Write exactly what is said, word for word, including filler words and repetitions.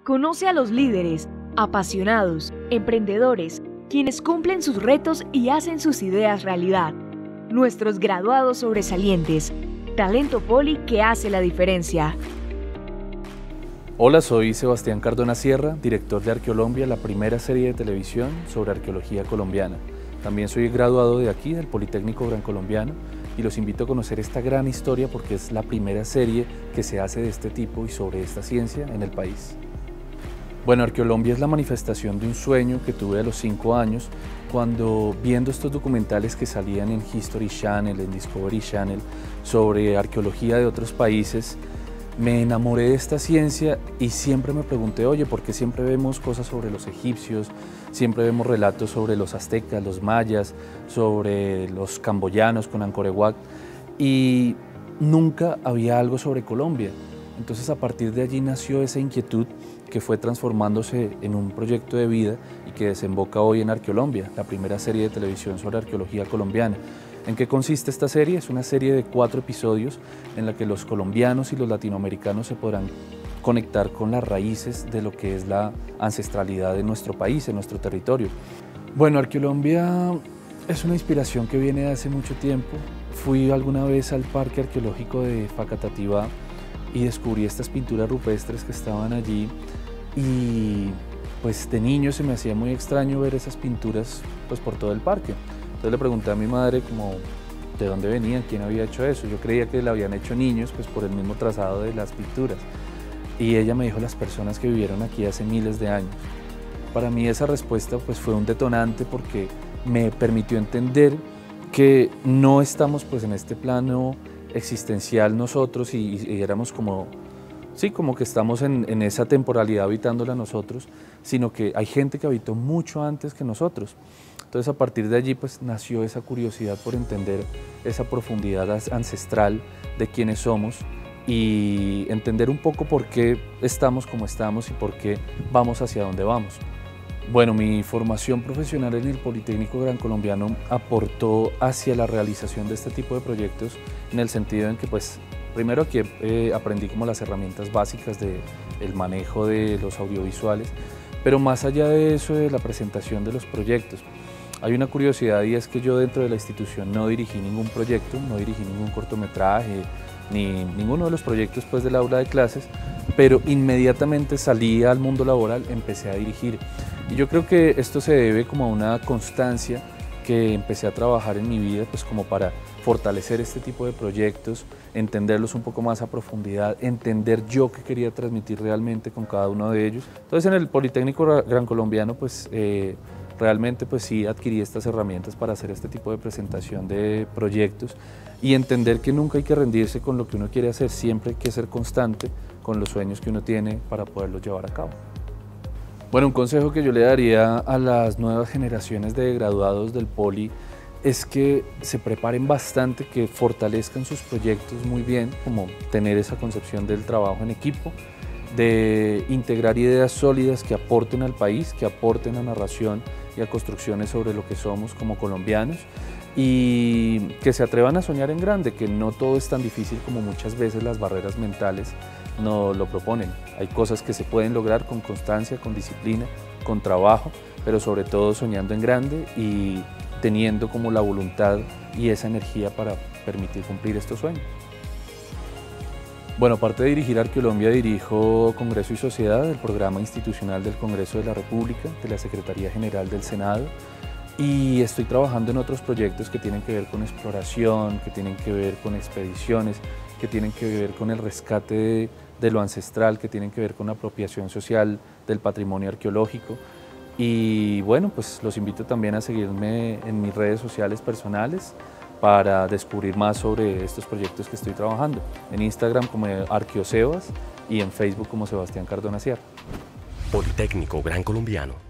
Conoce a los líderes, apasionados, emprendedores, quienes cumplen sus retos y hacen sus ideas realidad. Nuestros graduados sobresalientes. Talento Poli que hace la diferencia. Hola, soy Sebastián Cardona Sierra, director de Arqueolombia, la primera serie de televisión sobre arqueología colombiana. También soy graduado de aquí, del Politécnico Gran Colombiano, y los invito a conocer esta gran historia porque es la primera serie que se hace de este tipo y sobre esta ciencia en el país. Bueno, Arqueolombia es la manifestación de un sueño que tuve a los cinco años cuando, viendo estos documentales que salían en History Channel, en Discovery Channel, sobre arqueología de otros países, me enamoré de esta ciencia y siempre me pregunté, oye, ¿por qué siempre vemos cosas sobre los egipcios? Siempre vemos relatos sobre los aztecas, los mayas, sobre los camboyanos con Angkor Wat, y nunca había algo sobre Colombia. Entonces, a partir de allí nació esa inquietud que fue transformándose en un proyecto de vida y que desemboca hoy en Arqueolombia, la primera serie de televisión sobre arqueología colombiana. ¿En qué consiste esta serie? Es una serie de cuatro episodios en la que los colombianos y los latinoamericanos se podrán conectar con las raíces de lo que es la ancestralidad de nuestro país, en nuestro territorio. Bueno, Arqueolombia es una inspiración que viene de hace mucho tiempo. Fui alguna vez al Parque Arqueológico de Facatativá y descubrí estas pinturas rupestres que estaban allí y pues de niño se me hacía muy extraño ver esas pinturas pues por todo el parque. Entonces le pregunté a mi madre como de dónde venían, quién había hecho eso. Yo creía que la habían hecho niños pues por el mismo trazado de las pinturas. Y ella me dijo las personas que vivieron aquí hace miles de años. Para mí esa respuesta pues fue un detonante porque me permitió entender que no estamos pues en este plano existencial nosotros y, y éramos como, sí, como que estamos en, en esa temporalidad habitándola nosotros, sino que hay gente que habitó mucho antes que nosotros. Entonces, a partir de allí pues nació esa curiosidad por entender esa profundidad ancestral de quiénes somos y entender un poco por qué estamos como estamos y por qué vamos hacia donde vamos. Bueno, mi formación profesional en el Politécnico Gran Colombiano aportó hacia la realización de este tipo de proyectos en el sentido en que pues primero aquí eh, aprendí como las herramientas básicas del manejo de los audiovisuales, pero más allá de eso, de la presentación de los proyectos. Hay una curiosidad y es que yo dentro de la institución no dirigí ningún proyecto, no dirigí ningún cortometraje, ni ninguno de los proyectos pues del aula de clases, pero inmediatamente salí al mundo laboral, empecé a dirigir. Y yo creo que esto se debe como a una constancia que empecé a trabajar en mi vida pues como para fortalecer este tipo de proyectos, entenderlos un poco más a profundidad, entender yo qué quería transmitir realmente con cada uno de ellos. Entonces en el Politécnico Gran Colombiano pues eh, realmente pues sí adquirí estas herramientas para hacer este tipo de presentación de proyectos y entender que nunca hay que rendirse con lo que uno quiere hacer, siempre hay que ser constante con los sueños que uno tiene para poderlos llevar a cabo. Bueno, un consejo que yo le daría a las nuevas generaciones de graduados del Poli es que se preparen bastante, que fortalezcan sus proyectos muy bien, como tener esa concepción del trabajo en equipo, de integrar ideas sólidas que aporten al país, que aporten a narración y a construcciones sobre lo que somos como colombianos y que se atrevan a soñar en grande, que no todo es tan difícil como muchas veces las barreras mentales nos lo proponen. Hay cosas que se pueden lograr con constancia, con disciplina, con trabajo, pero sobre todo soñando en grande y teniendo como la voluntad y esa energía para permitir cumplir estos sueños. Bueno, aparte de dirigir Arqueolombia, dirijo Congreso y Sociedad, el programa institucional del Congreso de la República, de la Secretaría General del Senado, y estoy trabajando en otros proyectos que tienen que ver con exploración, que tienen que ver con expediciones, que tienen que ver con el rescate de, de lo ancestral, que tienen que ver con la apropiación social del patrimonio arqueológico. Y bueno, pues los invito también a seguirme en mis redes sociales personales para descubrir más sobre estos proyectos que estoy trabajando. En Instagram como Arqueosebas y en Facebook como Sebastián Cardona Sierra. Politécnico Gran Colombiano.